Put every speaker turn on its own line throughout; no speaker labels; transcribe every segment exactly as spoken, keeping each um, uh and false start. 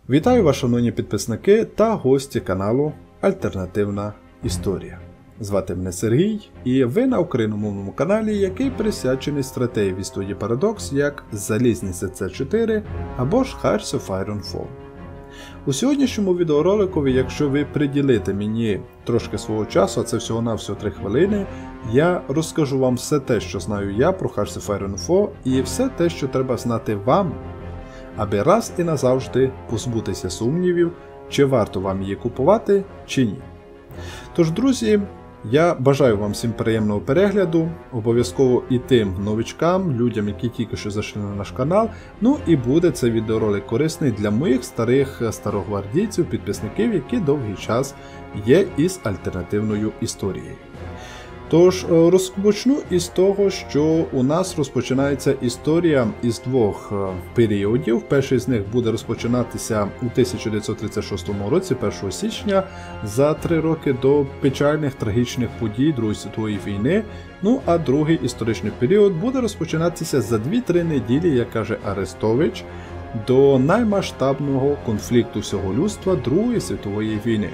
Вітаю вас, шановні підписники та гості каналу Альтернативна Історія. Звати мене Сергій, і ви на україномовному каналі, який присвячений стратегії в студії Paradox як Залізниця С чотири або ж Hearts of Ironfall. У сьогоднішньому відеороликові, якщо ви приділите мені трошки свого часу, а це всього-навсього три хвилини, я розкажу вам все те, що знаю я про Hearts of Ironfall, і все те, що треба знати вам, аби раз і назавжди позбутися сумнівів, чи варто вам її купувати, чи ні. Тож, друзі, я бажаю вам всім приємного перегляду, обов'язково і тим новичкам, людям, які тільки що зайшли на наш канал, ну і буде цей відеоролик корисний для моїх старих старогвардійців, підписників, які довгий час є із альтернативною історією. Тож, розпочну із того, що у нас розпочинається історія із двох періодів. Перший з них буде розпочинатися у тисяча дев'ятсот тридцять шостому році, першого січня, за три роки до печальних трагічних подій Другої світової війни. Ну а другий історичний період буде розпочинатися за дві-три неділі, як каже Арестович, до наймасштабного конфлікту всього людства Другої світової війни.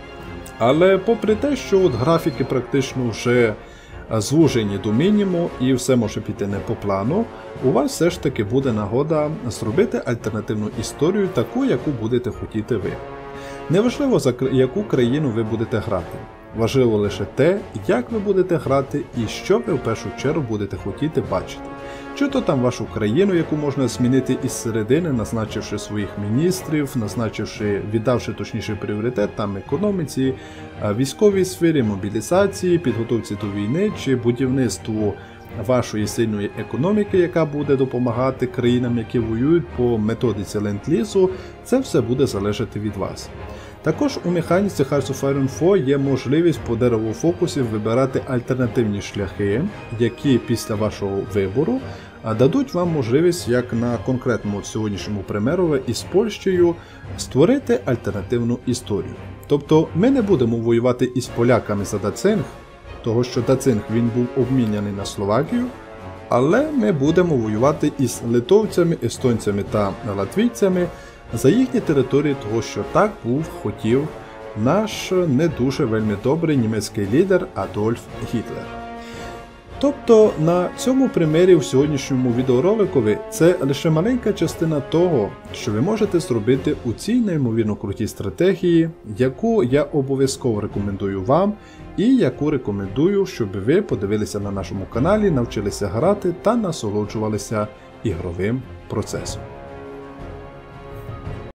Але попри те, що от графіки практично вже звужені до мінімуму і все може піти не по плану, у вас все ж таки буде нагода зробити альтернативну історію, таку, яку будете хотіти ви. Неважливо, за яку країну ви будете грати. Важливо лише те, як ви будете грати і що ви в першу чергу будете хотіти бачити. Чи то там вашу країну, яку можна змінити із середини, назначивши своїх міністрів, назначивши, віддавши точніше пріоритет там економіці, військовій сфері, мобілізації, підготовці до війни, чи будівництву вашої сильної економіки, яка буде допомагати країнам, які воюють по методиці ленд-лізу, це все буде залежати від вас. Також у механіці Hearts of Ironfall є можливість по дереву фокусів вибирати альтернативні шляхи, які після вашого вибору дадуть вам можливість, як на конкретному сьогоднішньому примеру із Польщею, створити альтернативну історію. Тобто ми не будемо воювати із поляками за Дацинг, того що Дацинг він був обміняний на Словакію, але ми будемо воювати із литовцями, естонцями та латвійцями за їхні території, того що так був, хотів наш не дуже вельми добрий німецький лідер Адольф Гітлер. Тобто на цьому примері в сьогоднішньому відеороликові це лише маленька частина того, що ви можете зробити у цій неймовірно крутій стратегії, яку я обов'язково рекомендую вам і яку рекомендую, щоб ви подивилися на нашому каналі, навчилися грати та насолоджувалися ігровим процесом.